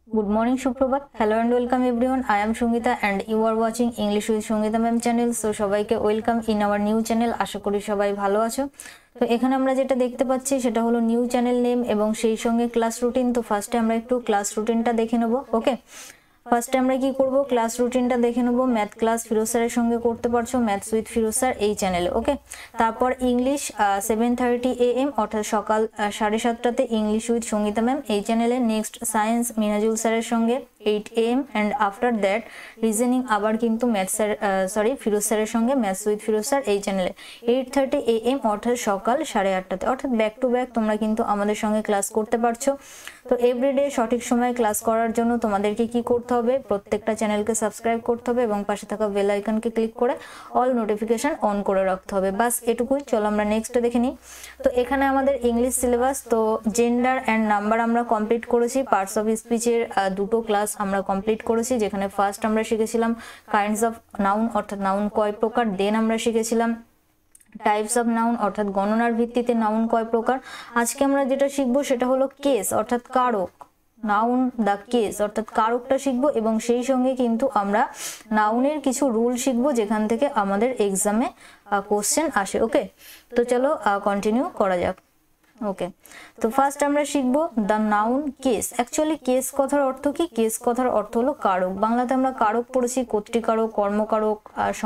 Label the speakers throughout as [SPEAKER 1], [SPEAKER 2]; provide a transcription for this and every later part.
[SPEAKER 1] Good morning, Suprabhat. Hello and welcome everyone. I am Shungita and you are watching English with Shungita ma'am channel. So সবাইকে welcome in our new channel. আশা করি সবাই ভালো আছো। তো এখানে আমরা যেটা দেখতে পাচ্ছি সেটা হলো নিউ চ্যানেল নেম এবং সেই সঙ্গে ক্লাস রুটিন। তো ফার্স্টে আমরা একটু ক্লাস রুটিনটা দেখে নেব। ওকে, ফার্স্টে আমরা কি করব, ক্লাস রুটিনটা দেখে নেব। ম্যাথ ক্লাস ফিরোজ স্যারের সঙ্গে করতে পারছো, ম্যাথস উইথ ফিরোজ স্যার এই চ্যানেলে। ওকে, তারপর ইংলিশ 7:30 AM অর্থাৎ সকাল 7:30টাতে ইংলিশ উইথ সঙ্গীতা ম্যাম এই চ্যানেলে। নেক্সট সায়েন্স মিনাজুল স্যারের সঙ্গে 8 AM and after that reasoning আবার কিন্তু ম্যাথ স্যার ফিরোজ স্যারের সঙ্গে ম্যাথস উইথ ফিরোজ স্যার এই চ্যানেলে 8:30 AM অর্থাৎ সকাল 8:30টাতে। অর্থাৎ ব্যাক টু ব্যাক তোমরা কিন্তু আমাদের সঙ্গে ক্লাস করতে পারছো। তো এভরিডে সঠিক সময়ে ক্লাস করার জন্য তোমাদেরকে কি করতে হবে, প্রত্যেকটা চ্যানেলকে সাবস্ক্রাইব করতে হবে এবং পাশে থাকা বেল আইকনকে ক্লিক করে অল নোটিফিকেশন অন করে রাখতে হবে। বাস এটুকুই। চলো আমরা নেক্সট দেখে নিই। তো এখানে আমাদের ইংলিশ সিলেবাস, তো জেন্ডার অ্যান্ড নাম্বার আমরা কমপ্লিট করেছি। পার্টস অফ স্পিচের দুটো ক্লাস আমরা কমপ্লিট করেছি, যেখানে ফার্স্ট আমরা শিখেছিলাম কাইন্ডস অফ নাউন অর্থাৎ নাউন কয় প্রকার। দেন আমরা শিখেছিলাম টাইপস অফ নাউন অর্থাৎ গণনার ভিত্তিতে নাউন কয় প্রকার। আজকে আমরা যেটা শিখবো সেটা হলো কেস অর্থাৎ কারক। নাউন দ্য কেস অর্থাৎ কারকটা শিখবো এবং সেই সঙ্গে কিন্তু আমরা নাউনের কিছু রুল শিখবো যেখান থেকে আমাদের এক্সামে কোশ্চেন আসে। ওকে, তো চলো কন্টিনিউ করা যাক। ওকে, তো ফার্স্ট আমরা শিখবো the noun case. Actually case কথার অর্থ কি? কেস কথার অর্থ হলো কারক। বাংলাতে আমরা কারক পড়েছি, কর্তৃকারক, কর্মকারক,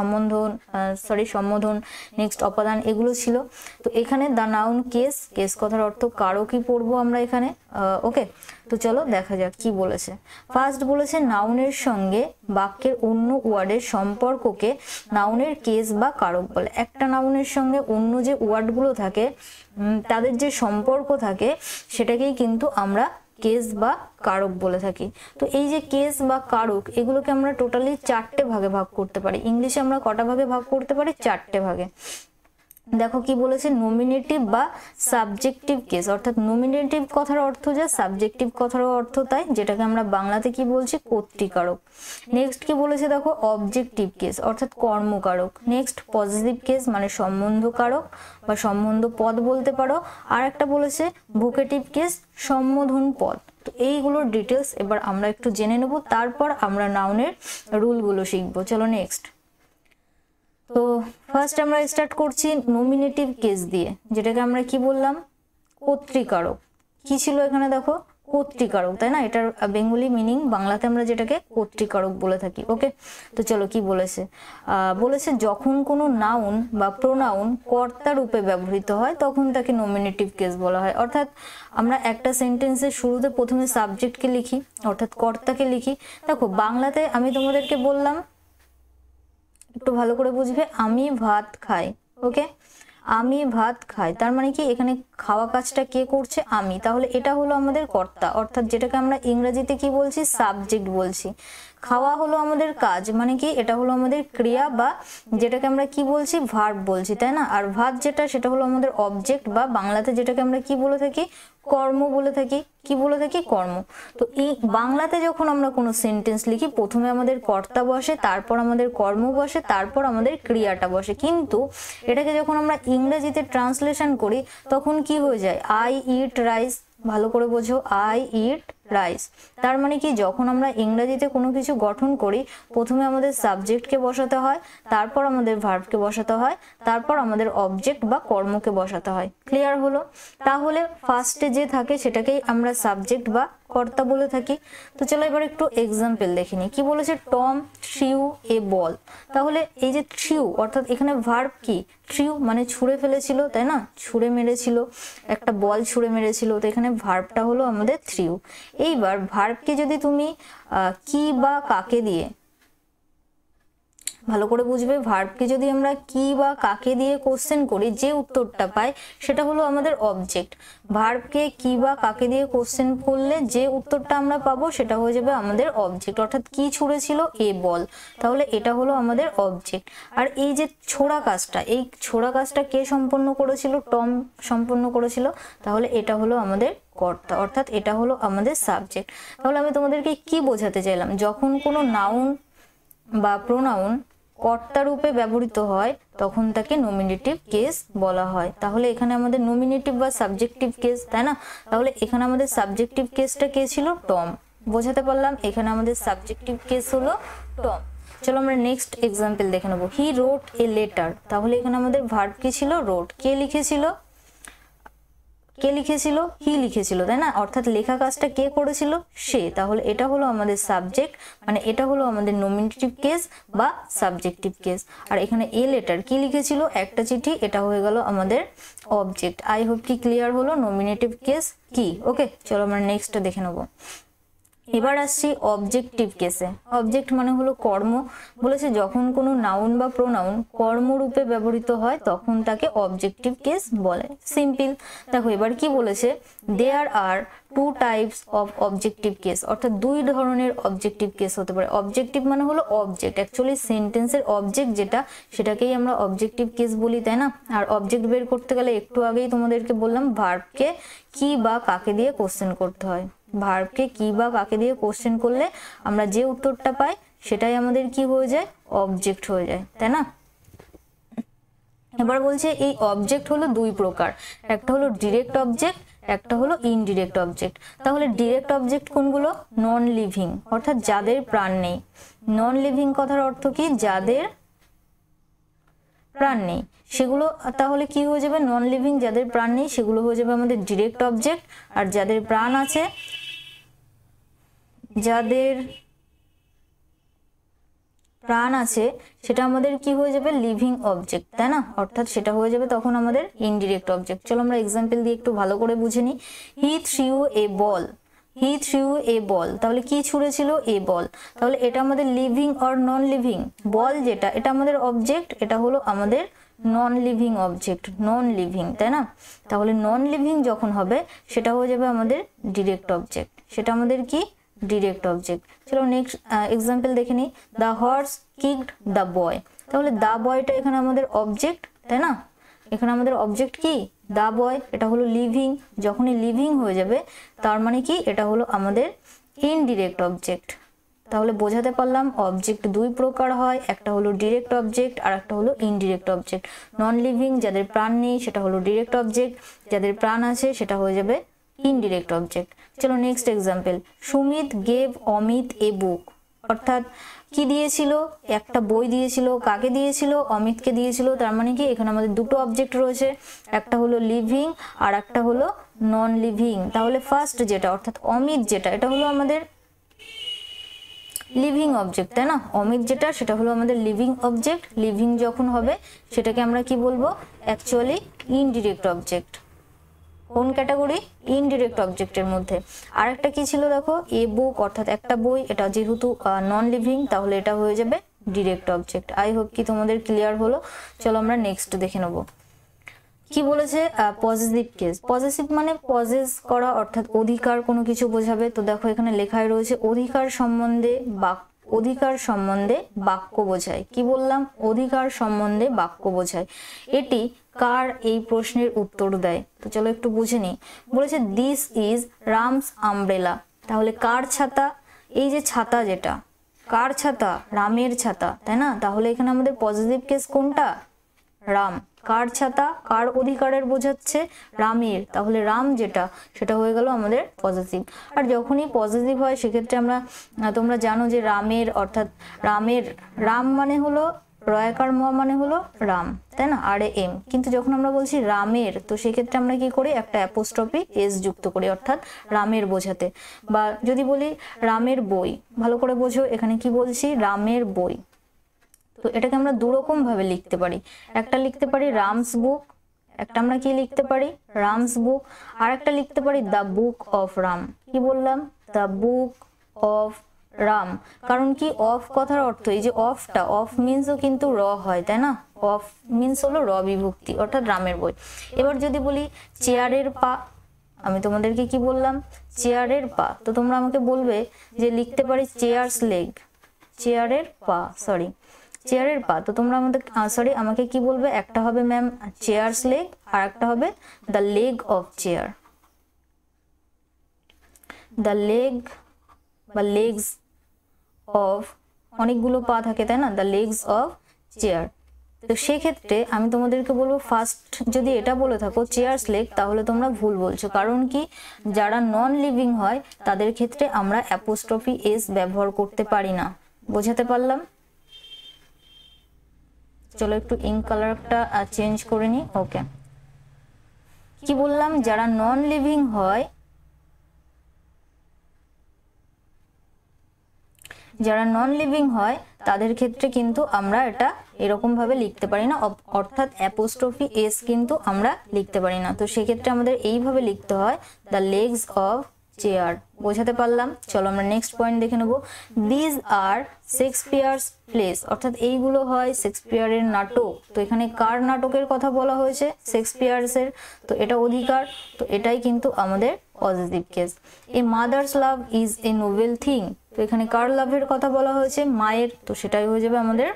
[SPEAKER 1] সম্বোধন, নেক্সট অপাদান, এগুলো ছিল। তো এখানে দ্য নাউন কেস, কেস কথার অর্থ কারকই পড়বো আমরা এখানে। ওকে, তো চলো দেখা যাক কি বলেছে। ফার্স্ট বলেছে নাউনের সঙ্গে বাক্যের অন্য ওয়ার্ডের সম্পর্ককে নাউনের কেস বা কারক বলে। একটা নাউনের সঙ্গে অন্য যে ওয়ার্ডগুলো থাকে তাদের যে সম্পর্ক থাকে সেটাকেই কিন্তু আমরা কেস বা কারক বলে থাকি। তো এই যে কেস বা কারক এগুলোকে আমরা টোটালি 4টে ভাগে ভাগ করতে পারি। ইংলিশে আমরা কটা ভাগে ভাগ করতে পারি? 4টে ভাগে। দেখো কি বলেছে, নমিনেটিভ বা সাবজেক্টিভ কেস অর্থাৎ নমিনেটিভ কথার অর্থ যা, সাবজেক্টিভ কথার অর্থ তাই, যেটাকে আমরা বাংলাতে কি বলছি? কর্তৃকারক। নেক্সট কি বলেছে দেখো, অবজেক্টিভ কেস অর্থাৎ কর্মকারক। নেক্সট পজিটিভ কেস মানে সম্বন্ধকারক বা সম্বন্ধ পদ বলতে পারো। আর একটা বলেছে ভোকেটিভ কেস, সম্বোধন পদ। তো এইগুলোর ডিটেলস এবার আমরা একটু জেনে নেব, তারপর আমরা নাউনের রুলগুলো শিখবো। চলো নেক্সট। তো ফার্স্ট আমরা স্টার্ট করছি নমিনেটিভ কেস দিয়ে, যেটাকে আমরা কি বললাম? কর্তৃকারক। কি ছিল এখানে দেখো? কর্তৃকারক, তাই না? এটার বেঙ্গলি মিনিং বাংলাতে আমরা যেটাকে কর্তৃকারক বলে থাকি। ওকে, তো চলো কি বলেছে। বলেছে যখন কোনো নাউন বা প্রোনাউন কর্তা রূপে ব্যবহৃত হয় তখন তাকে নমিনেটিভ কেস বলা হয়। অর্থাৎ আমরা একটা সেন্টেন্সের শুরুতে প্রথমে সাবজেক্টকে লিখি অর্থাৎ কর্তাকে লিখি। দেখো বাংলাতে আমি তোমাদেরকে বললাম, একটু ভালো করে বুঝবে, আমি ভাত খাই। ওকে, আমি ভাত খাই, তার মানে কি এখানে খাওয়া কাজটা কে করছে? আমি। তাহলে এটা হলো আমাদের কর্তা অর্থাৎ যেটাকে আমরা ইংরেজিতে কি বলছি? সাবজেক্ট বলছি। খাওয়া হলো আমাদের কাজ, মানে কি এটা হলো আমাদের ক্রিয়া বা যেটাকে আমরা কি বলছি? ভার্ব বলছি, তাই না? আর ভাত যেটা সেটা হলো আমাদের অবজেক্ট বা বাংলাতে যেটাকে আমরা কি বলে থাকি? কর্ম বলে থাকি। কি বলে থাকি? কর্ম। তো এই বাংলাতে যখন আমরা কোনো সেন্টেন্স লিখি প্রথমে আমাদের কর্তা বসে, তারপর আমাদের কর্ম বসে, তারপর আমাদের ক্রিয়াটা বসে। কিন্তু এটাকে যখন আমরা ইংরেজিতে ট্রান্সলেশন করি তখন কি হয়ে যায়? I eat rice. ভালো করে বোঝো, আই ইট রাইস। তার মানে কি যখন আমরা ইংরেজিতে কোনো কিছু গঠন করি প্রথমে আমাদের সাবজেক্টকে বসাতে হয়, তারপর আমাদের ভার্বকে বসাতে হয়, তারপর আমাদের অবজেক্ট বা কর্মকে বসাতে হয়। ক্লিয়ার হলো? তাহলে ফার্স্টে যে থাকে সেটাকেই আমরা সাবজেক্ট বা কর্তা বলে থাকি। তো চলো এবার একটু এক্সাম্পল দেখে নিই। কি বলেছে? Tom threw a ball. তাহলে এই যে থ্রিউ অর্থাৎ এখানে ভার্ব কি? থ্রিউ মানে ছুঁড়ে ফেলেছিল, তাই না? ছুঁড়ে মেরেছিল, একটা বল ছুঁড়ে মেরেছিল। তো এখানে ভার্বটা হলো আমাদের থ্রিউ। এইবার ভার্বকে যদি তুমি কি বা কাকে দিয়ে, ভালো করে বুঝবে, ভার্বকে যদি আমরা কি বা কাকে দিয়ে কোশ্চেন করি যে উত্তরটা পাই সেটা হলো আমাদের অবজেক্ট। ভার্বকে কি বা কাকে দিয়ে কোশ্চেন করলে যে উত্তরটা আমরা পাবো সেটা হয়ে যাবে আমাদের অবজেক্ট। অর্থাৎ কি ছুঁড়েছিল? এ বল। তাহলে এটা হলো আমাদের অবজেক্ট। আর এই যে ছোড়া কাজটা, এই ছোড়া কাজটা কে সম্পন্ন করেছিল? টম সম্পন্ন করেছিল। তাহলে এটা হলো আমাদের কর্তা অর্থাৎ এটা হলো আমাদের সাবজেক্ট। তাহলে আমি তোমাদেরকে কি বোঝাতে চাইলাম, যখন কোনো নাউন বা প্রোনাউন কর্তা রূপে ব্যবহৃত হয় তখন তাকে নমিনেটিভ কেস বলা হয়। তাহলে এখানে আমাদের নমিনেটিভ বা সাবজেক্টিভ কেস, তাই না? তাহলে এখানে আমাদের সাবজেক্টিভ কেসটা কে ছিল? টম। বোঝাতে পারলাম। এখানে আমাদের সাবজেক্টিভ কেস হলো টম। চলো আমরা নেক্সট এক্সাম্পল দেখে নেবো। হি রোট এ লেটার, তাহলে এখানে আমাদের ভার্ব কি ছিল? রোট। কে লিখেছিল? হি লিখেছিল, তাই না? অর্থাৎ লেখা কাজটা কে করেছিল? সে। তাহলে এটা হলো আমাদের সাবজেক্ট, মানে এটা হলো আমাদের নমিনেটিভ কেস বা সাবজেক্টিভ কেস। আর এখানে এ লেটার কি লিখেছিল? একটা চিঠি, এটা হয়ে গেল আমাদের অবজেক্ট। আই হোপ কি ক্লিয়ার হলো নমিনেটিভ কেস কি। ওকে, চলো আমরা নেক্সট দেখে নেবো। এবার আসছি অবজেক্টিভ কেসে। অবজেক্ট মানে হলো কর্ম। বলেছে যখন কোনো নাউন বা প্রোনাউন কর্মরূপে ব্যবহৃত হয় তখন তাকে অবজেক্টিভ কেস বলে। সিম্পল। দেখো এবার কি বলেছে, there are two types of objective case, অর্থাৎ দুই ধরনের অবজেক্টিভ কেস হতে পারে। অবজেক্টিভ মানে হলো অবজেক্ট, অ্যাকচুয়ালি সেন্টেন্সের অবজেক্ট যেটা, সেটাকেই আমরা অবজেক্টিভ কেস বলি, তাই না? আর অবজেক্ট বের করতে গেলে একটু আগেই তোমাদেরকে বললাম ভার্বকে কি বা কাকে দিয়ে কোশ্চেন করতে হয়। ভার্বকে কি বা কাকে দিয়ে কোশ্চেন করলে আমরা যে উত্তরটা পাই সেটাই আমাদের কি হয়ে যায়? অবজেক্ট হয়ে যায়, তাই না? এবার বলছে এই অবজেক্ট হলো দুই প্রকার, একটা হলো ডিরেক্ট অবজেক্ট, একটা হলো ইনডিরেক্ট অবজেক্ট। তাহলে ডিরেক্ট অবজেক্ট কোনগুলো? নন লিভিং, অর্থাৎ যাদের প্রাণ নেই। নন লিভিং কথার অর্থ কি? যাদের প্রাণ নেই সেগুলো। তাহলে কি হয়ে যাবে? নন লিভিং যাদের প্রাণ নেই সেগুলো হয়ে যাবে আমাদের ডিরেক্ট অবজেক্ট। আর যাদের প্রাণ আছে, যাদের প্রাণ আছে সেটা আমাদের কি হয়ে যাবে? লিভিং অবজেক্ট, তাই না? অর্থাৎ সেটা হয়ে যাবে তখন আমাদের ইনডিরেক্ট অবজেক্ট। চলো আমরা এক্সাম্পল দিয়ে একটু ভালো করে বুঝে নিই। হি threw a ball, he threw a ball, তাহলে কি ছুঁড়েছিল? এ বল। তাহলে এটা আমাদের living or non living? Ball যেটা, এটা আমাদের অবজেক্ট, এটা হলো আমাদের non living object, non living, তাই না? তাহলে নন লিভিং যখন হবে সেটা হয়ে যাবে আমাদের ডিরেক্ট অবজেক্ট, সেটা আমাদের কি? Direct object. চলো নেক্সট এক্সাম্পল দেখে নিই। The horse kicked the boy, তাহলে দ্য বয়টা এখানে আমাদের অবজেক্ট, তাই না? এখানে আমাদের অবজেক্ট কি? The boy. এটা হলো লিভিং, যখনই লিভিং হয়ে যাবে তার মানে কি? এটা হলো আমাদের ইনডিরেক্ট অবজেক্ট। তাহলে বোঝাতে পারলাম অবজেক্ট দুই প্রকার হয়, একটা হলো ডিরেক্ট অবজেক্ট আর একটা হলো ইনডিরেক্ট অবজেক্ট। নন লিভিং যাদের প্রাণ নেই সেটা হলো ডিরেক্ট অবজেক্ট, যাদের প্রাণ আছে সেটা হয়ে যাবে ইনডিরেক্ট অবজেক্ট। চলো next example. Sumit gave Amit a book, অর্থাৎ কি দিয়েছিল? একটা বই দিয়েছিল। কাকে দিয়েছিল? অমিতকে দিয়েছিল। তার মানে কি এখানে আমাদের দুটো অবজেক্ট রয়েছে, একটা হলো লিভিং আর একটা হলো নন লিভিং। তাহলে ফার্স্ট যেটা অর্থাৎ অমিত যেটা, এটা হলো আমাদের লিভিং অবজেক্ট, তাই না? অমিত যেটা সেটা হলো আমাদের লিভিং অবজেক্ট। লিভিং যখন হবে সেটাকে আমরা কি বলবো? Actually indirect object. কোন ক্যাটাগরি? ইনডিরেক্ট অবজেক্টের মধ্যে। আর একটা কি ছিল দেখো, এ বুক, অর্থাৎ একটা বই, এটা যেহেতু নন লিভিং তাহলে এটা হয়ে যাবে ডিরেক্ট অবজেক্ট। আই হোপ কি তোমাদের ক্লিয়ার হলো। চলো আমরা নেক্সট দেখে নেবো। কি বলেছে? Possessive case. পজিটিভ মানে পজেস করা, অর্থাৎ অধিকার কোনো কিছু বোঝাবে। তো দেখো এখানে লেখায় রয়েছে অধিকার সম্বন্ধে বাক্য বোঝায়। কি বললাম? অধিকার সম্বন্ধে বাক্য বোঝায়। এটি কার? এই প্রশ্নের উত্তর দেয়। তো চলো একটু বুঝে নিই। বলেছে দিস ইজ রামস আমব্রেলা, তাহলে কার ছাতা? এই যে ছাতা যেটা, কার ছাতা? রামের ছাতা, তাই না? তাহলে এখানে আমাদের পজিটিভ কেস কোনটা? রাম। কার ছাতা? কার অধিকারের বোঝাচ্ছে? রামের। তাহলে রাম যেটা সেটা হয়ে গেল আমাদের পজিটিভ। আর যখনই পজিটিভ হয় সেক্ষেত্রে আমরা, তোমরা জানো যে রামের, অর্থাৎ রাম মানে হলো রয়াকার ম মানে হলো রাম, তাই না? আর এম। কিন্তু যখন আমরা বলছি রামের, তো সেক্ষেত্রে আমরা কি করি? একটা অ্যাপোস্ট্রফি এস যুক্ত করি, অর্থাৎ রামের বোঝাতে। বা যদি বলি রামের বই, ভালো করে বোঝো এখানে কি বলছি? রামের বই। তো এটাকে আমরা দুরকম ভাবে লিখতে পারি। একটা লিখতে পারি রামস বুক, একটা আমরা কি লিখতে পারি? রামস বুক। আর একটা লিখতে পারি দ্য বুক অফ রাম। কি বললাম? The book of Ram. কারণ কি? অফ কথার অর্থ, এই যে অফটা, অফ মিনসও কিন্তু র হয়, তাই না? অফ মিনস হলো র বিভক্তি, অর্থাৎ রামের বই। এবার যদি বলি চেয়ারের পা, আমি তোমাদেরকে কি বললাম? চেয়ারের পা। তো তোমরা আমাকে বলবে যে লিখতে পারি চেয়ার্স লেগ, চেয়ারের পা, চেয়ারের পা। তো তোমরা আমাকে কি বলবে? একটা হবে ম্যাম চেয়ার্স লেগ আর একটা হবে the leg of chair, the leg বা লেগস অফ, অনেকগুলো পা থাকে তাই না? The legs of chair. তো সেক্ষেত্রে আমি তোমাদেরকে বলবো ফার্স্ট যদি এটা বলে থাকো চেয়ার্স লেগ, তাহলে তোমরা ভুল বলছো। কারণ কি, যারা নন লিভিং হয় তাদের ক্ষেত্রে আমরা অ্যাপোস্ট্রফি এস ব্যবহার করতে পারি না। বোঝাতে পারলাম? চলো একটু ইঙ্ক কালারটা চেঞ্জ করে নিই। ওকে, কি বললাম, যারা নন লিভিং হয়, যারা নন লিভিং হয় তাদের ক্ষেত্রে কিন্তু আমরা এটা এরকম ভাবে লিখতে পারি না, অর্থাৎ অ্যাপোস্ট্রফি এস কিন্তু আমরা লিখতে পারি না। তো সেক্ষেত্রে আমাদের এইভাবে লিখতে হয়, দ্য লেগস অফ চেয়ার। বোঝাতে পারলাম? চলো আমরা নেক্সট পয়েন্ট দেখে নেব। দিজ আর শেক্সপিয়ার্স প্লেস, অর্থাৎ এইগুলো হয় শেক্সপিয়ারের নাটক। তো এখানে কার নাটকের কথা বলা হয়েছে? শেক্সপিয়ার্সের। তো এটা অধিকার, তো এটাই কিন্তু আমাদের possessive case. A mother's love is a noble thing, তো এখানে কার লাভের কথা বলা হয়েছে? মায়ের, তো সেটাই হয়ে যাবে আমাদের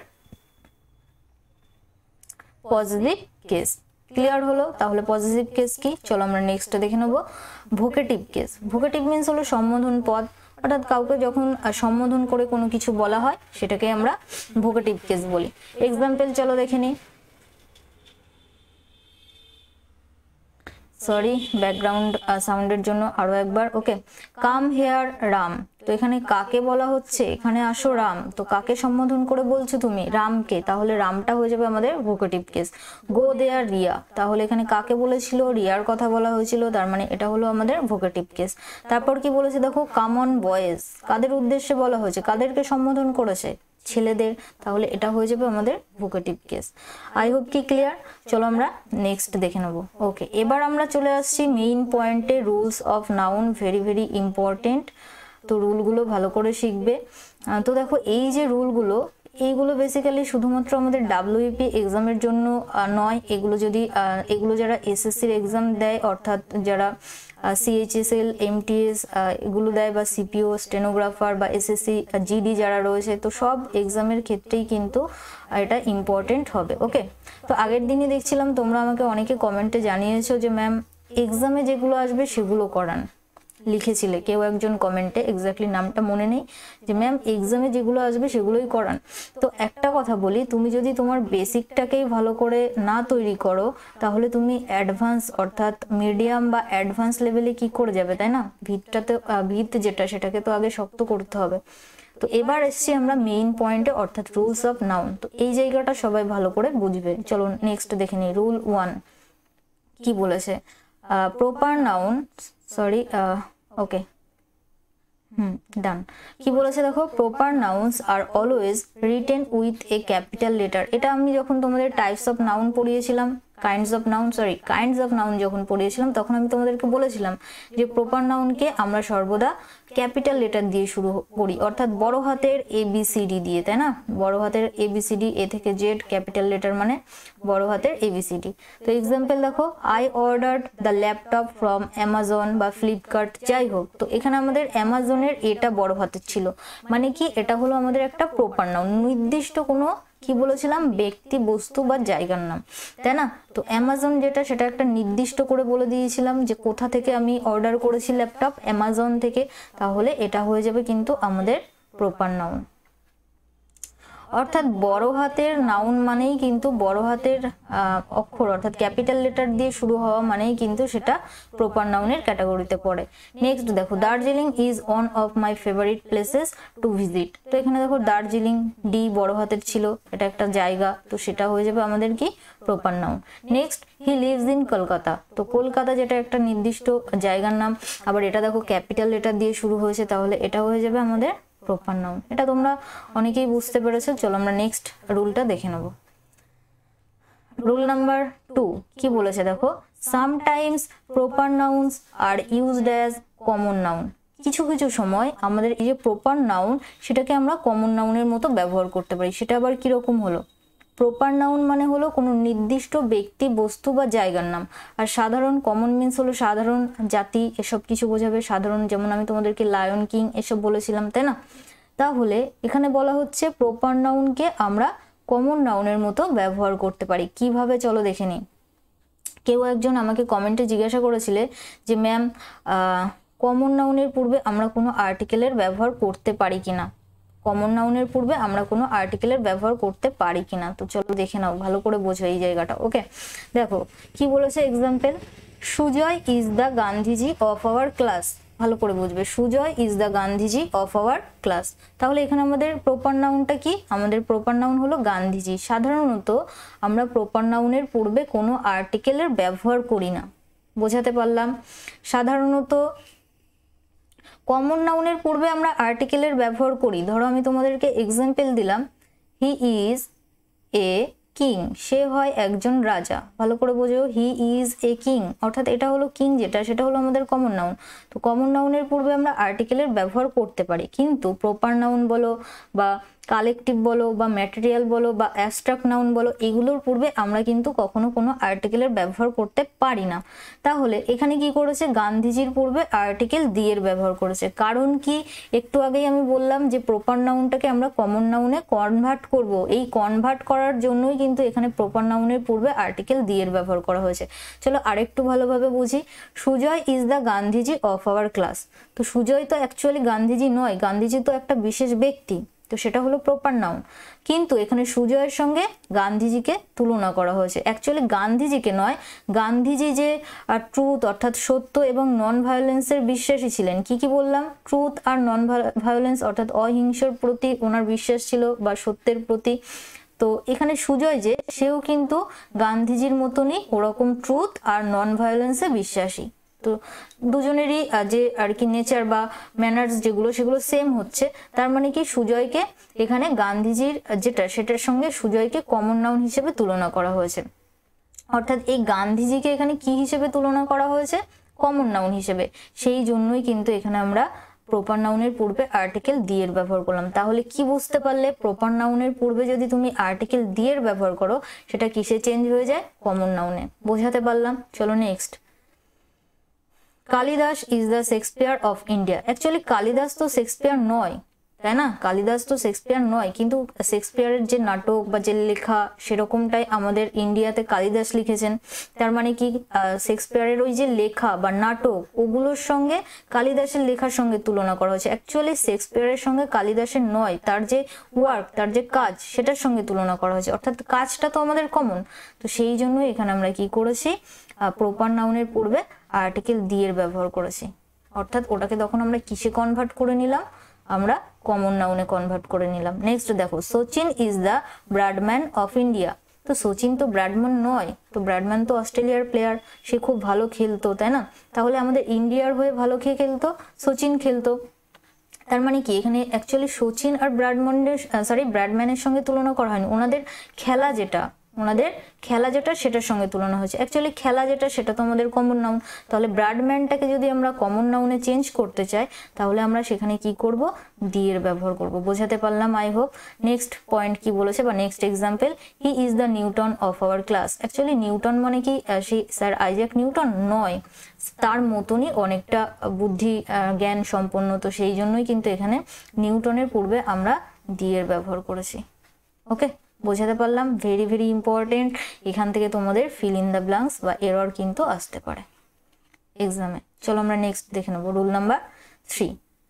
[SPEAKER 1] পজিটিভ কেস। ক্লিয়ার হলো? তাহলে পজিটিভ কেস কি, চলো আমরা নেক্সট দেখে নেব। Vocative case. ভোকেটিভ মিন্স হলো সম্বোধন পদ, অর্থাৎ কাউকে যখন সম্বোধন করে কোনো কিছু বলা হয় সেটাকে আমরা ভোকেটিভ কেস বলি। এক্সাম্পল চলো দেখে নিই। সরি ব্যাকগ্রাউন্ড সাউন্ডের জন্য আরো একবার। ওকে, কাম হেয়ার রাম, তো এখানে কাকে বলা হচ্ছে? এখানে আসো রাম, তো কাকে সম্বোধন করে বলছো তুমি? রামকে, তাহলে রামটা হয়ে যাবে আমাদের vocative case. Go there Riya, তাহলে এখানে কাকে বলেছিল? রিয়ার কথা বলা হয়েছিল, তার মানে এটা হলো আমাদের ভোকেটিভ কেস। তারপর কি বলেছে দেখো, কাম অন বয়েজ, কাদের উদ্দেশ্যে বলা হয়েছে? কাদেরকে সম্বোধন করেছে? ছেলেদের, তাহলে এটা হয়ে যাবে আমাদের ভোকেটিভ কেস। আই হোপ কি ক্লিয়ার? চলো আমরা নেক্সট দেখে নেব। ওকে, এবার আমরা চলে আসছি মেইন পয়েন্টে, rules of noun, very very important. তো রুলগুলো ভালো করে শিখবে। তো দেখো এই যে রুলগুলো, এইগুলো বেসিক্যালি শুধুমাত্র আমাদের ডাব্লিউপি এক্সামের জন্য নয়। এগুলো যারা এসএসসির এক্সাম দেয়, অর্থাৎ যারা সিএইচএসএল, এমটিএস এগুলো দেয়, বা সিপিও, স্টেনোগ্রাফার বা এসএসসি জিডি যারা রয়েছে, তো সব এক্সামের ক্ষেত্রেই কিন্তু এটা ইম্পর্টেন্ট হবে। ওকে, তো আগের দিনই দেখছিলাম তোমরা আমাকে অনেকে কমেন্টে জানিয়েছো যে ম্যাম এক্সামে যেগুলো আসবে সেগুলো করান, লিখেছিলে কেউ একজন কমেন্টে, এক্স্যাক্টলি নামটা মনে নেই, যে ম্যাম এক্সামে যেগুলো আসবে সেগুলোই করান। তো একটা কথা বলি, তুমি যদি তোমার বেসিকটাকেই ভালো করে না তৈরি করো, তাহলে তুমি অ্যাডভান্স অর্থাৎ মিডিয়াম বা অ্যাডভান্স লেভেলে কি করে যাবে, তাই না? ভিত যেটা সেটাকে তো আগে শক্ত করতে হবে। তো এবার এসছি আমরা মেইন পয়েন্টে, অর্থাৎ রুলস অফ নাউন। তো এই জায়গাটা সবাই ভালো করে বুঝবে। চলো নেক্সট দেখে নিই। রুল 1 কি বলেছে? Proper noun, sorry okay done. কি বলেছে দেখো, proper nouns are always written with a capital letter. এটা আমি যখন তোমাদের টাইপস অফ নাউন পড়িয়েছিলাম, কাইন্ডস অফ নাউন যখন পড়িয়েছিলাম, তখন আমি তোমাদেরকে বলেছিলাম যে প্রপার নাউনকে আমরা সর্বদা ক্যাপিটাল লেটার দিয়ে শুরু করি, অর্থাৎ বড় হাতের ABCD দিয়ে, তাই না? বড় হাতের ABCD, এ থেকে জেড, ক্যাপিটাল লেটার মানে বড় হাতের ABCD। তো এক্সাম্পল দেখো, I ordered the laptop from Amazon বা ফ্লিপকার্ট, যাই হোক। তো এখানে আমাদের অ্যামাজনের এটা বড় হাতের ছিল, মানে কি এটা হলো আমাদের একটা প্রপার নাউন, নির্দিষ্ট কোনো কি বলেছিলাম, ব্যক্তি, বস্তু বা জায়গার নাম, তাই না? তো অ্যামাজন যেটা, সেটা একটা নির্দিষ্ট করে বলে দিয়েছিলাম যে কোথা থেকে আমি অর্ডার করেছি ল্যাপটপ, অ্যামাজন থেকে, তাহলে এটা হয়ে যাবে কিন্তু আমাদের প্রপার নাউন। অর্থাৎ বড় হাতের নাউন মানেই কিন্তু বড় হাতের অক্ষর অর্থাৎ ক্যাপিটাল লেটার দিয়ে শুরু হওয়া মানেই কিন্তু সেটা প্রপার নাউনের ক্যাটাগরিতে পড়ে। নেক্সট দেখো, Darjeeling is one of my favourite places to visit. তো এখানে দেখো দার্জিলিং, ডি বড় হাতের ছিল, এটা একটা জায়গা, তো সেটা হয়ে যাবে আমাদের কি proper noun. Next, he lives in Kolkata. তো কলকাতা যেটা একটা নির্দিষ্ট জায়গার নাম, আবার এটা দেখো ক্যাপিটাল লেটার দিয়ে শুরু হয়েছে, তাহলে এটা হয়ে যাবে আমাদের প্রপার নাউন। এটা তোমরা অনেকেই বুঝতে পেরেছো। চলো আমরা নেক্সট রুলটা দেখে নেব। রুল নাম্বার 2 কি বলেছে দেখো, sometimes proper nouns are used as common noun. কিছু কিছু সময় আমাদের এই যে প্রপার নাউন, সেটাকে আমরা কমন নাউনের মতো ব্যবহার করতে পারি। সেটা আবার কিরকম হলো? প্রপার নাউন মানে হলো কোনো নির্দিষ্ট ব্যক্তি, বস্তু বা জায়গার নাম, আর সাধারণ কমন মিন্স হলো সাধারণ, জাতি, এসব কিছু বোঝাবে সাধারণ। যেমন আমি তোমাদেরকে লায়ন কিং এসব বলেছিলাম, তাই না? তাহলে এখানে বলা হচ্ছে প্রপার নাউনকে আমরা কমন নাউনের মতো ব্যবহার করতে পারি। কিভাবে চলো দেখে নিই। কেউ একজন আমাকে কমেন্টে জিজ্ঞাসা করেছিলে যে ম্যাম কমন নাউনের পূর্বে আমরা কোনো আর্টিকেলের ব্যবহার করতে পারি কিনা। কমন নাউনের পূর্বে আমরা কোনো আর্টিকেলের ব্যবহার করতে পারি কিনা। তো চলো দেখে নাও, ভালো করে বোঝো এই জায়গাটা। ওকে, দেখো কি বলেছে example, Sujoy is the Gandhiji of our class. ভালো করে বুঝবে, Sujoy is the Gandhiji of our class. তাহলে এখানে আমাদের প্রপার নাউনটা কি? আমাদের প্রপার নাউন হলো গান্ধীজি। সাধারণত আমরা প্রপার নাউনের পূর্বে কোনো আর্টিকেলের ব্যবহার করি না, বোঝাতে পারলাম? সাধারণত কমন নাউনের পূর্বে আমরা আর্টিকেলের ব্যবহার করি। ধরো আমি তোমাদেরকে এক্সাম্পল দিলাম, হি ইজ এ কিং, সে হয় একজন রাজা। ভালো করে বোঝো, হি ইজ এ কিং, অর্থাৎ এটা হলো কিং, যেটা সেটা হলো আমাদের কমন নাউন। তো কমন নাউনের পূর্বে আমরা আর্টিকেলের ব্যবহার করতে পারি, কিন্তু প্রপার নাউন বলো বা কালেকটিভ বলো বা ম্যাটেরিয়াল বলো বা অ্যাবস্ট্রাক্ট নাউন বলো, এগুলোর পূর্বে আমরা কিন্তু কখনো কোনো আর্টিকেলের ব্যবহার করতে পারি না। তাহলে এখানে কি করেছে, গান্ধীজির পূর্বে আর্টিকেল দি এর ব্যবহার করেছে। কারণ কি, একটু আগেই আমি বললাম যে প্রপার নাউনটাকে আমরা কমন নাউনে কনভার্ট করব। এই কনভার্ট করার জন্যই কিন্তু এখানে প্রপার নাউনের পূর্বে আর্টিকেল দি এর ব্যবহার করা হয়েছে। চলো আরেকটু ভালোভাবে বুঝি। Sujoy is the Gandhiji of our class. তো সুজয় তো অ্যাকচুয়ালি গান্ধীজি নয়, গান্ধীজি তো একটা বিশেষ ব্যক্তি, তো সেটা হলো প্রপার নাউন। কিন্তু এখানে সুজয়ের সঙ্গে গান্ধীজিকে তুলনা করা হয়েছে। অ্যাকচুয়ালি গান্ধীজিকে নয়, গান্ধীজি যে ট্রুথ অর্থাৎ সত্য এবং নন ভায়োলেন্সের বিশ্বাসী ছিলেন। কি কি বললাম? ট্রুথ আর নন ভায়োলেন্স অর্থাৎ অহিংসার প্রতি ওনার বিশ্বাস ছিল বা সত্যের প্রতি। তো এখানে সুজয় যে, সেও কিন্তু গান্ধীজির মতনই ওরকম ট্রুথ আর নন ভায়োলেন্সে বিশ্বাসী। তো দুজনেরই যে আর কি নেচার বা ম্যানার্স যেগুলো, সেগুলো সেম হচ্ছে। তার মানে কি, সুজয়কে এখানে গান্ধীজির যেটা সেটার সঙ্গে সুজয়কে কমন নাউন হিসেবে তুলনা করা হয়েছে। অর্থাৎ এই গান্ধীজিকে এখানে কি হিসেবে তুলনা করা হয়েছে? কমন নাউন হিসেবে। সেই জন্যই কিন্তু এখানে আমরা প্রপার নাউনের পূর্বে আর্টিকেল দি এর ব্যবহার করলাম। তাহলে কি বুঝতে পারলে? প্রপার নাউনের পূর্বে যদি তুমি আর্টিকেল দি এর ব্যবহার করো, সেটা কিসে চেঞ্জ হয়ে যায়? কমন নাউনে। বোঝাতে পারলাম? চলো next. Kalidas is the Shakespeare of India. Actually Kalidas তো শেক্সপিয়ার নয়, তাই না? কালিদাস তো শেক্সপিয়ার নয়, কিন্তু শেক্সপিয়ারের যে নাটক বা যে লেখা সেরকমটাই আমাদের ইন্ডিয়াতে কালিদাস লিখেছেন। তার মানে কি, শেক্সপিয়ারের ওই যে লেখা বা নাটক, ওগুলোর সঙ্গে কালিদাসের লেখার সঙ্গে তুলনা করা হয়েছে। অ্যাকচুয়ালি শেক্সপিয়ারের সঙ্গে কালিদাসের নয়, তার যে ওয়ার্ক, তার যে কাজ, সেটার সঙ্গে তুলনা করা হয়েছে। অর্থাৎ কাজটা তো আমাদের কমন। তো সেই জন্য এখানে আমরা কি করেছি, প্রপার নাউনের পূর্বে আর্টিকেল দি এর ব্যবহার করেছি। অর্থাৎ ওটাকে তখন আমরা কিসে কনভার্ট করে নিলাম? আমরা কমন নাউনে কনভার্ট করে নিলাম। নেক্সট দেখো, Sachin is the Bradman of India. তো সচিন তো ব্র্যাডম্যান নয়, তো ব্র্যাডম্যান তো অস্ট্রেলিয়ার প্লেয়ার, সে খুব ভালো খেলতো, তাই না? তাহলে আমাদের ইন্ডিয়ার হয়ে ভালো কে খেলতো? সচিন খেলতো। তার মানে কি, এখানে অ্যাকচুয়ালি সচিন আর ব্র্যাডম্যানের সঙ্গে তুলনা করা হয়নি। ওনাদের খেলা যেটা সেটার সঙ্গে তুলনা হয়েছে। অ্যাকচুয়ালি খেলা যেটা সেটা তো আমাদের কমন নাউন। তাহলে ব্র্যাডম্যানটাকে যদি আমরা কমন নাউনে চেঞ্জ করতে চাই, তাহলে আমরা সেখানে কি করব? দি এর ব্যবহার করব। বোঝাতে পারলাম? I hope. নেক্সট পয়েন্ট কি বলেছে বা next example, he is the Newton of our class. Actually Newton মানে কি সেই স্যার আইজ্যাক নিউটন নয়, তার মতনই অনেকটা বুদ্ধি জ্ঞান সম্পন্ন। তো সেই জন্যই কিন্তু এখানে নিউটনের পূর্বে আমরা দি এর ব্যবহার করেছি। ওকে, বোঝাতে পারলাম? Very very important. এখান থেকে তোমাদের ফিল ইন দ্য ব্ল্যাঙ্কস বা এরর কিন্তু আসতে পারে এক্সামে। চলো আমরা নেক্সট দেখে নেবো, রুল নাম্বার 3।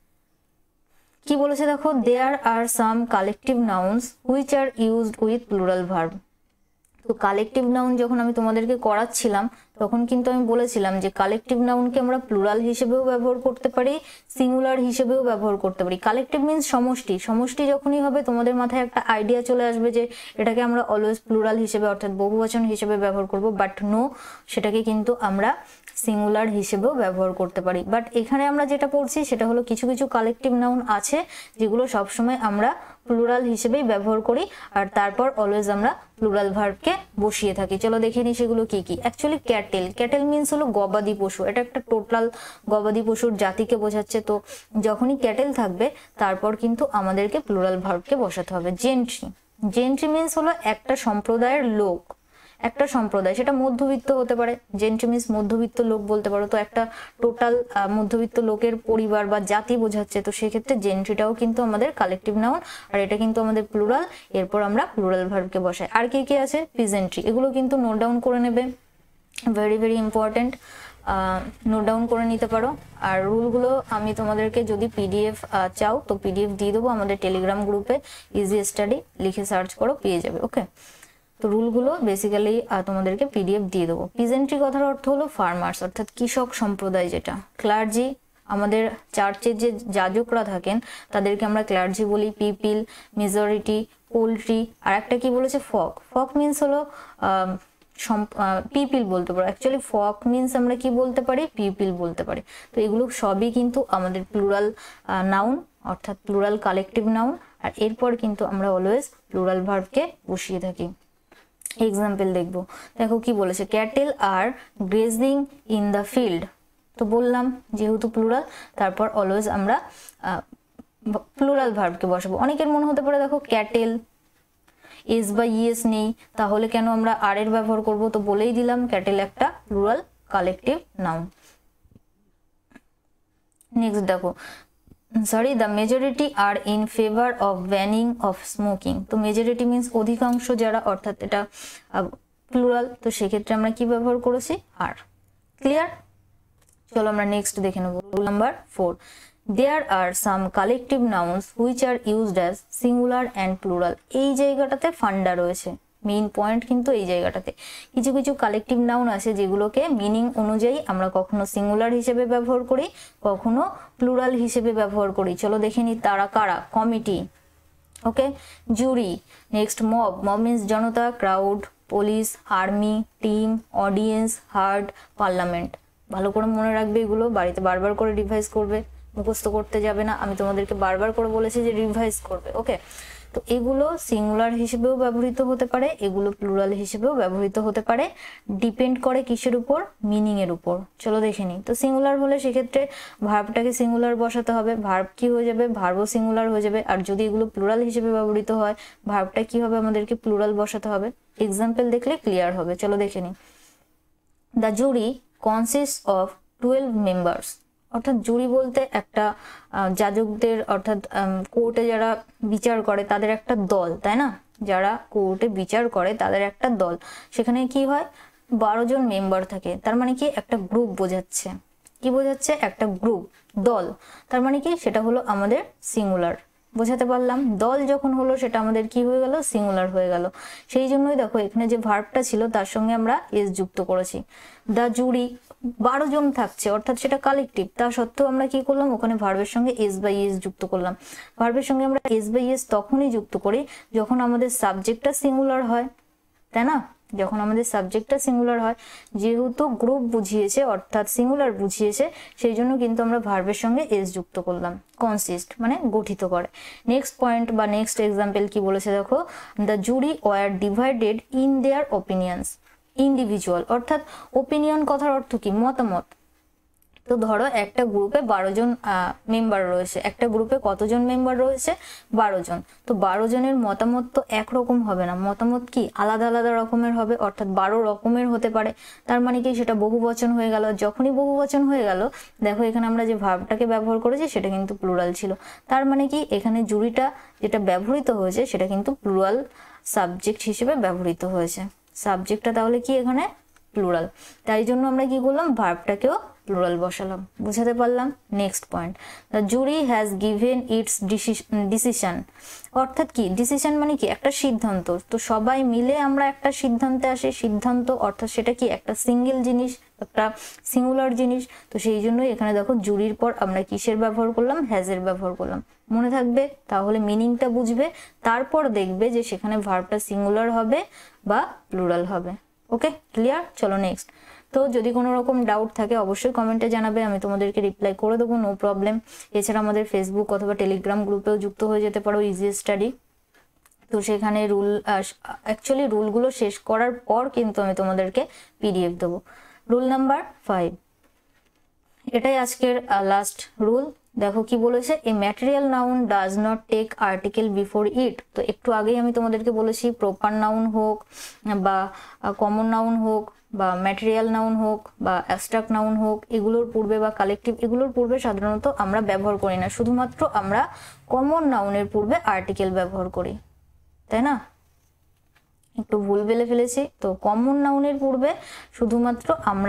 [SPEAKER 1] কি বলেছে দেখো, there are some collective nouns which are used with plural verb. তো কালেকটিভ নাউন যখন আমি তোমাদেরকে করাচ্ছিলাম, তখন কিন্তু আমি বলেছিলাম যে কালেকটিভ নাউনকে আমরা প্লুরাল হিসেবেও ব্যবহার করতে পারি, সিঙ্গুলার হিসেবেও ব্যবহার করতে পারি। কালেকটিভ মিন্স সমষ্টি। সমষ্টি যখনই হবে, তোমাদের মাথায় একটা আইডিয়া চলে আসবে যে এটাকে আমরা অলওয়েজ প্লুরাল হিসেবে অর্থাৎ বহুবচন হিসেবে ব্যবহার করব। বাট নো, সেটাকে কিন্তু আমরা সিঙ্গুলার হিসেবেও ব্যবহার করতে পারি। বাট এখানে আমরা যেটা পড়ছি সেটা হলো কিছু কিছু কালেকটিভ নাউন আছে যেগুলো সবসময় আমরা প্লুরাল হিসেবেই ব্যবহার করি, আর তারপর অলওয়েজ আমরা প্লুরাল ভার্বকে বসিয়ে থাকি। চলো দেখে নিই সেগুলো কি কি। অ্যাকচুয়ালি ক্যাটেল মিন্স হলো গবাদি পশু। এটা একটা টোটাল গবাদি পশুর জাতিকে বোঝাচ্ছে। তো যখনই ক্যাটেল থাকবে, তারপর কিন্তু আমাদেরকে প্লুরাল ভার্বকে বসাতে হবে। জেন্ট্রি মিন্স হলো একটা সম্প্রদায়ের লোক, একটা সম্প্রদায়, সেটা মধ্যবিত্ত হতে পারে। জেন্ট্রি মিন্স মধ্যবিত্ত লোক বলতে পারো। তো একটা টোটাল মধ্যবিত্ত লোকের পরিবার বা জাতি বোঝাচ্ছে। তো সেক্ষেত্রে জেন্ট্রিটাও কিন্তু আমাদের কালেকটিভ নাউন, আর এটা কিন্তু আমাদের প্লুরাল। এরপর আমরা প্লুরাল ভার্বকে বসাই। আর কি কি আছে? পিজেন্ট্রি। এগুলো কিন্তু নোট ডাউন করে নেবে, very very important. Note down করে নিতে পারো। আর রুলগুলো আমি তোমাদেরকে যদি পিডিএফ চাও তো পিডিএফ দিয়ে দেবো আমাদের টেলিগ্রাম গ্রুপে, ইজি স্টাডি লিখে সার্চ করো পেয়ে যাবে। ওকে, তো রুলগুলো বেসিক্যালি তোমাদেরকে পিডিএফ দিয়ে দেবো। পিজেন্ট্রি কথার অর্থ হলো ফার্মার্স অর্থাৎ কৃষক সম্প্রদায় যেটা। ক্লার্জি আমাদের চার্চের যে যাজকরা থাকেন তাদেরকে আমরা ক্লার্জি বলি। পিপিল, মেজরিটি, পোল্ট্রি, আর একটা কি বলেছে ফক। ফক মিন্স হলো পিপিল বলতে পারো, অ্যাকচুয়ালি ফক মিন্স আমরা কি বলতে পারি, পিপিল বলতে পারি। তো এগুলো সবই কিন্তু আমাদের প্লুরাল নাউন অর্থাৎ প্লুরাল কালেকটিভ নাউন। আর এরপর কিন্তু আমরা অলওয়েজ প্লুরাল ভার্বকে বসিয়ে থাকি। এক্সাম্পল দেখবো, দেখো কি বলেছে, cattle are grazing in the field. তো বললাম যেহেতু প্লুরাল তারপর অলওয়েজ আমরা প্লুরাল ভার্বকে বসাবো। অনেকের মনে হতে পারে দেখো ক্যাটেল এস বা ইএস নেই, তাহলে কেন আমরা আর এর ব্যবহার করব? তো বলেই দিলাম ক্যাটেল একটা প্লুরাল কালেকটিভ নাউন। নেক্সট দেখো, sorry, the majority are in favour of banning of smoking. তো মেজরিটি মিন্স অধিকাংশ যারা, অর্থাৎ এটা প্লুরাল, তো সেক্ষেত্রে আমরা কি ব্যবহার করেছি, আর। ক্লিয়ার? চলো আমরা নেক্সট দেখে নেব। Rule number 4, there are some collective nouns which are used as singular and plural। এই জায়গাটাতে ফান্ডা রয়েছে, মেইন পয়েন্ট কিন্তু এই জায়গাটাতে। কিছু কিছু কালেকটিভ নাউন আছে যেগুলোকে মিনিং অনুযায়ী আমরা কখনো সিঙ্গুলার হিসেবে ব্যবহার করি, কখনো প্লুরাল হিসেবে ব্যবহার করি। চলো দেখে নিই তারা কারা। Committee, okay, jury, next mob. Mob means জনতা, crowd, police, army, team, audience, herd, parliament. ভালো করে মনে রাখবে, এগুলো বাড়িতে বারবার করে রিভাইজ করবে, মুখস্থ করতে যাবে না। আমি তোমাদেরকে বারবার করে বলেছি যে রিভাইজ করবে। ওকে, তো এগুলো সিঙ্গুলার হিসেবেও ব্যবহৃত হতে পারে, এগুলো প্লুরাল হিসেবেও ব্যবহৃত হতে পারে, ডিপেন্ড করে কিসের উপর, মিনিং এর উপর। চলো দেখে নিই। তো সিঙ্গুলার হলে সেক্ষেত্রে ভার্বটাকে সিঙ্গুলার বসাতে হবে, ভার্ব কি হয়ে যাবে, ভার্বও সিঙ্গুলার হয়ে যাবে। আর যদি এগুলো প্লুরাল হিসেবে ব্যবহৃত হয় ভার্বটা কি হবে, আমাদেরকে প্লুরাল বসাতে হবে। এক্সাম্পল দেখলে ক্লিয়ার হবে। চলো দেখে নিই। The jury consist of 12 members. অর্থাৎ জুরি বলতে একটা যাজকদের, অর্থাৎ কোর্টে যারা বিচার করে তাদের একটা দল, তাই না? যারা কোর্টে বিচার করে তাদের একটা দল, সেখানে কি হয় 12 জন মেম্বার থাকে। তার মানে কি একটা গ্রুপ বোঝাচ্ছে। কি বোঝাচ্ছে? একটা গ্রুপ, দল। তার মানে কি সেটা হলো আমাদের সিঙ্গুলার। বোঝাতে পারলাম? দল যখন হলো সেটা আমাদের কি হয়ে গেল, সিঙ্গুলার হয়ে গেল। সেই জন্যই দেখো এখানে যে ভার্বটা ছিল তার সঙ্গে আমরা এস যুক্ত করেছি। দ্য জুরি 12 জন থাকছে, অর্থাৎ সেটা কালেকটিভ, তা সত্ত্বেও আমরা কি করলাম, ওখানে ভার্বের সঙ্গে এস বাই এস যুক্ত করলাম। ভার্বের সঙ্গে আমরা এস বাই এস তখনই যুক্ত করি যখন আমাদের সাবজেক্টটা সিঙ্গুলার হয়, তাই না? যখন আমাদের সাবজেক্টটা সিঙ্গুলার হয়, যেহেতু গ্রুপ বুঝিয়েছে অর্থাৎ সিঙ্গুলার বুঝিয়েছে, সেই জন্য কিন্তু আমরা ভার্বের সঙ্গে এস যুক্ত করলাম। কনসিস্ট মানে গঠিত করে। নেক্সট পয়েন্ট বা নেক্সট এক্সাম্পল কি বলেছে দেখো, the jury were divided in their opinions. Individual অর্থাৎ ওপিনিয়ন কথার অর্থ কি, মতামত। তো ধরো একটা গ্রুপে 12 জন মেম্বার রয়েছে, একটা গ্রুপে কতজন মেম্বার রয়েছে, 12 জন। তো 12 জনের মতামত তো একরকম হবে না, মতামত কি আলাদা আলাদা রকমের হবে, অর্থাৎ 12 রকমের হতে পারে। তার মানে কি সেটা বহুবচন হয়ে গেল। যখনই বহুবচন হয়ে গেল, দেখো এখানে আমরা যে ভার্বটাকে ব্যবহার করেছি সেটা কিন্তু প্লুরাল ছিল। তার মানে কি এখানে জুরিটা যেটা ব্যবহৃত হয়েছে সেটা কিন্তু প্লুরাল সাবজেক্ট হিসেবে ব্যবহৃত হয়েছে। সাবজেক্টটা তাহলে কি এখানে প্লুরাল, তাই জন্য আমরা কি করলাম, ভার্বটাকেও প্লুরাল বসালাম। বুঝাতে পারলাম? Next point, the jury has given its decision. অর্থাৎ কি, ডিসিশন মানে কি একটা সিদ্ধান্ত। তো সবাই মিলে আমরা একটা সিদ্ধান্তে আসি। সিদ্ধান্ত অর্থাৎ সেটা কি একটা সিঙ্গেল জিনিস, একটা সিঙ্গুলার জিনিস। তো সেই জন্যই এখানে দেখো জুরির পর আমরা কিসের ব্যবহার করলাম, হ্যাজের ব্যবহার করলাম। মনে থাকবে, তাহলে মিনিংটা বুঝবে, তারপর দেখবে যে সেখানে ভার্বটা সিঙ্গুলার হবে বা প্লুরাল হবে। Okay, clear? চলো নেক্সট। তো যদি কোনো রকম ডাউট থাকে অবশ্যই কমেন্টে জানাবে, আমি তোমাদেরকে রিপ্লাই করে দেবো, নো প্রবলেম। এছাড়া আমাদের ফেসবুক অথবা টেলিগ্রাম গ্রুপেও যুক্ত হয়ে যেতে পারো, ইজি স্টাডি। তো সেখানে অ্যাকচুয়ালি রুলগুলো শেষ করার পর কিন্তু আমি তোমাদেরকে পিডিএফ দেবো। রুল নাম্বার 5, এটাই আজকের লাস্ট রুল। দেখো কি বলেছে, a material noun does not take article before it. তো একটু আগেই আমি তোমাদেরকে বলেছি প্রপার নাউন হোক বা কমন নাউন হোক বা ম্যাটেরিয়াল নাউন হোক বা অ্যাবস্ট্রাক্ট নাউন হোক, এগুলোর পূর্বে বা কালেকটিভ, এগুলোর পূর্বে সাধারণত আমরা ব্যবহার করি না। শুধুমাত্র আমরা কমন নাউনের পূর্বে আর্টিকেল ব্যবহার করি, তাই না? একটু ভুল বলে ফেলেছি। তো কমন নাউনের পূর্বে শুধুমাত্র আমরা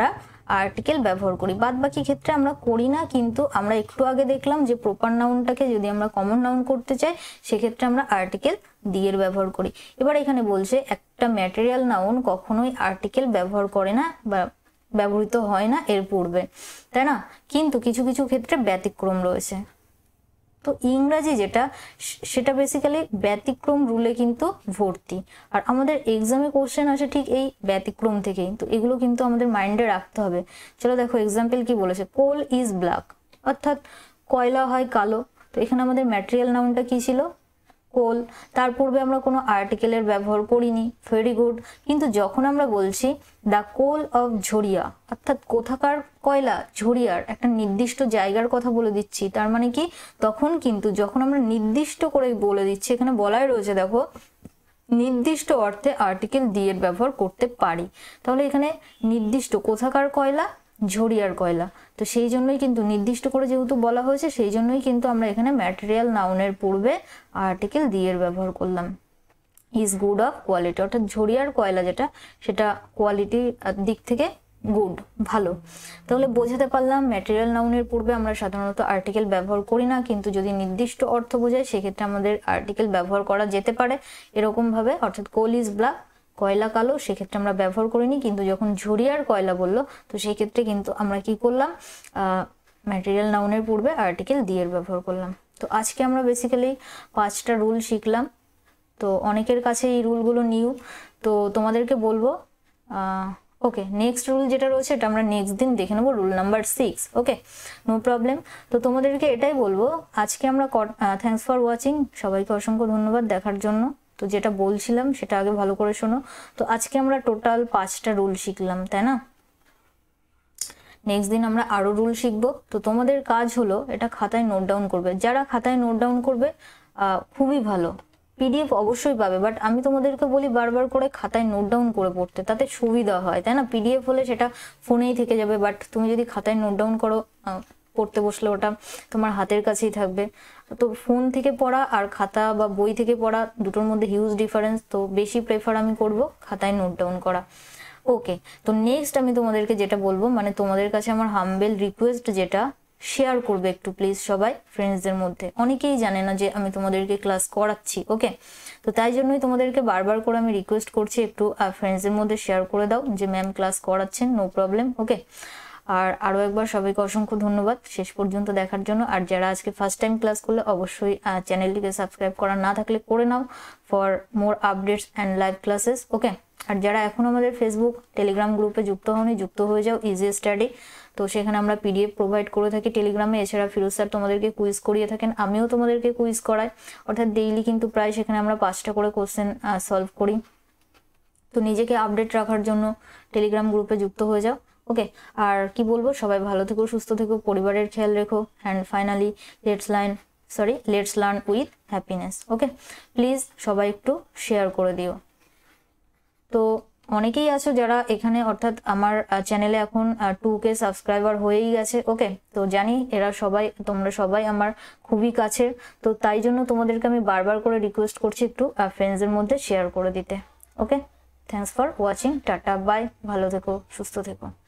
[SPEAKER 1] আর্টিকেল ব্যবহার করি, বাদ বাকি ক্ষেত্রে আমরা করি না। কিন্তু আমরা একটু আগে দেখলাম যে প্রপার নাউনটাকে যদি আমরা কমন নাউন করতে চাই সেক্ষেত্রে আমরা আর্টিকেল দি এর ব্যবহার করি। এবার এখানে বলছে একটা ম্যাটেরিয়াল নাউন কখনোই আর্টিকেল ব্যবহার করে না বা ব্যবহৃত হয় না এর পূর্বে, তাই না? কিন্তু কিছু কিছু ক্ষেত্রে ব্যতিক্রম রয়েছে। তো ইংরাজি যেটা সেটা বেসিক্যালি ব্যতিক্রম রুলে কিন্তু ভর্তি, আর আমাদের এক্সামে কোশ্চেন আসে ঠিক এই ব্যতিক্রম থেকেই। তো এগুলো কিন্তু আমাদের মাইন্ডে রাখতে হবে। চলো দেখো এক্সাম্পল কি বলেছে, কোল ইজ ব্ল্যাক, অর্থাৎ কয়লা হয় কালো। তো এখানে আমাদের ম্যাটেরিয়াল নাউনটা কি ছিল, কোল। তার পূর্বে আমরা কোনো আর্টিকেলের ব্যবহার করিনি, ভেরি গুড। কিন্তু যখন আমরা বলছি দ্য কোল অফ ঝরিয়া, অর্থাৎ কোথাকার কয়লা, ঝরিয়ার একটা নির্দিষ্ট জায়গার কথা বলে দিচ্ছি, তার মানে কি তখন কিন্তু যখন আমরা নির্দিষ্ট করে বলে দিচ্ছি, এখানে বলাই রয়েছে দেখো নির্দিষ্ট অর্থে আর্টিকেল দি এর ব্যবহার করতে পারি। তাহলে এখানে নির্দিষ্ট কোথাকার কয়লা, ঝরিয়ার কয়লা। তো সেই জন্যই কিন্তু নির্দিষ্ট করে যেহেতু বলা হয়েছে সেই জন্যই কিন্তু আমরা এখানে ম্যাটেরিয়াল নাউনের পূর্বে আর্টিকেল দি এর ব্যবহার করলাম। ইজ গুড অফ কোয়ালিটি, অর্থাৎ ঝরিয়ার কয়লা যেটা সেটা কোয়ালিটির দিক থেকে গুড, ভালো। তাহলে বোঝাতে পারলাম ম্যাটেরিয়াল নাউনের পূর্বে আমরা সাধারণত আর্টিকেল ব্যবহার করি না, কিন্তু যদি নির্দিষ্ট অর্থ বোঝায় সেক্ষেত্রে আমাদের আর্টিকেল ব্যবহার করা যেতে পারে এরকম ভাবে। অর্থাৎ কোল ইজ ব্ল্যাক, কয়লা কালো, সেক্ষেত্রে আমরা ব্যবহার করিনি। কিন্তু যখন ঝরিয়ার কয়লা বললো তো সেই ক্ষেত্রে কিন্তু আমরা কি করলাম, ম্যাটেরিয়াল নাউনের পূর্বে আর্টিকেল দি এর ব্যবহার করলাম। তো আজকে আমরা বেসিক্যালি 5টা রুল শিখলাম। তো অনেকের কাছে এই রুলগুলো নিউ, তো তোমাদেরকে বলবো ওকে নেক্সট রুল যেটা রয়েছে এটা আমরা নেক্সট দিন দেখে নেবো, rule number 6। Okay, no problem. তো তোমাদেরকে এটাই বলবো আজকে আমরা থ্যাঙ্কস ফর ওয়াচিং, সবাইকে অসংখ্য ধন্যবাদ দেখার জন্য। তো যেটা বলছিলাম সেটা আগে ভালো করে শোনো। তো আজকে আমরা টোটাল 5টা রুল শিখলাম, তাই না? নেক্সট দিন আমরা আরো রুল শিখবো। তো তোমাদের কাজ হলো এটা খাতায় নোট ডাউন করবে। যারা খাতায় নোট ডাউন করবে খুবই ভালো, পিডিএফ অবশ্যই পাবে, বাট আমি তোমাদেরকে বলি বারবার করে খাতায় নোট ডাউন করে পড়তে, তাতে সুবিধা হয়, তাই না? পিডিএফ হলে সেটা ফোনেই থেকে যাবে, বাট তুমি যদি খাতায় নোট ডাউন করো পড়তে বসলে ওটা তোমার হাতের কাছেই থাকবে। তো ফোন থেকে পড়া আর খাতা বা বই থেকে পড়া দুটোর মধ্যে হিউজ ডিফারেন্স। তো বেশি প্রেফার আমি করব খাতায় নোট ডাউন করা। ওকে, তো নেক্সট আমি তোমাদেরকে যেটা বলবো, মানে তোমাদের কাছে আমার হাম্বেল রিকোয়েস্ট যেটা, শেয়ার করবে একটু প্লিজ সবাই ফ্রেন্ডসদের মধ্যে। অনেকেই জানে না যে আমি তোমাদেরকে ক্লাস করাচ্ছি। ওকে, তো তাই জন্যই তোমাদেরকে বারবার করে আমি রিকোয়েস্ট করছি একটু ফ্রেন্ডসদের মধ্যে শেয়ার করে দাও যে ম্যাম ক্লাস করাচ্ছেন, নো প্রবলেম। ওকে, আর আরো একবার সবাইকে অসংখ্য ধন্যবাদ শেষ পর্যন্ত দেখার জন্য। আর যারা আজকে ফার্স্ট টাইম ক্লাস করলে অবশ্যই চ্যানেলটিকে সাবস্ক্রাইব করা না থাকলে করে নাও for more updates and live classes. Okay, আর যারা এখন আমাদের ফেসবুক টেলিগ্রাম গ্রুপে যুক্ত হয়নি, যুক্ত হয়ে যাও ইজি স্টাডি। তো সেখানে আমরা পিডিএফ প্রোভাইড করে থাকি টেলিগ্রামে। এছাড়া ফিরোজ স্যার তোমাদেরকে কুইজ করিয়ে থাকেন, আমিও তোমাদেরকে কুইজ করাই, অর্থাৎ ডেইলি কিন্তু প্রায় সেখানে আমরা 5টা করে কোশ্চেন সলভ করি। তো নিজেকে আপডেট রাখার জন্য টেলিগ্রাম গ্রুপে যুক্ত হয়ে যাও। ওকে, আর কি বলবো, সবাই ভালো থেকো, সুস্থ থেকো, পরিবারের খেয়াল রেখো, and finally let's learn with happiness. Okay, please সবাই একটু শেয়ার করে দিও। তো অনেকেই আছো যারা এখানে, অর্থাৎ আমার চ্যানেলে এখন 2K সাবস্ক্রাইবার হয়েই গেছে। ওকে, তো জানি তোমরা সবাই আমার খুবই কাছের। তো তাই জন্য তোমাদেরকে আমি বারবার করে রিকোয়েস্ট করছি একটু ফ্রেন্ডসদের মধ্যে শেয়ার করে দিতে। Okay, thanks for watching, tata, bye, ভালো থেকো, সুস্থ থেকো।